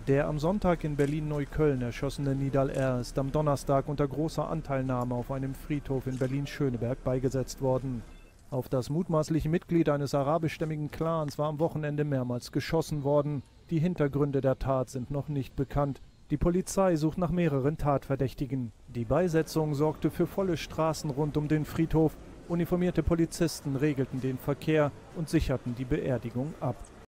Der am Sonntag in Berlin-Neukölln erschossene Nidal R. ist am Donnerstag unter großer Anteilnahme auf einem Friedhof in Berlin-Schöneberg beigesetzt worden. Auf das mutmaßliche Mitglied eines arabischstämmigen Clans war am Wochenende mehrmals geschossen worden. Die Hintergründe der Tat sind noch nicht bekannt. Die Polizei sucht nach mehreren Tatverdächtigen. Die Beisetzung sorgte für volle Straßen rund um den Friedhof. Uniformierte Polizisten regelten den Verkehr und sicherten die Beerdigung ab.